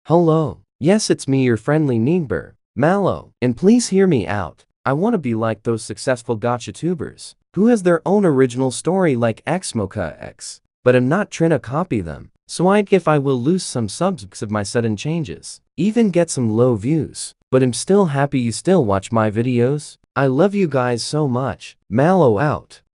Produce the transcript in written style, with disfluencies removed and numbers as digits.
Hello. Yes, it's me, your friendly neighbor, Mallow. And please hear me out. I want to be like those successful gotcha-tubers who has their own original story like 𝐒𝐧𝐨𝐰𝐬𝐴, but I'm not trying to copy them. So I'd if I will lose some subs of my sudden changes, even get some low views, but I'm still happy you still watch my videos. I love you guys so much. Mallow out.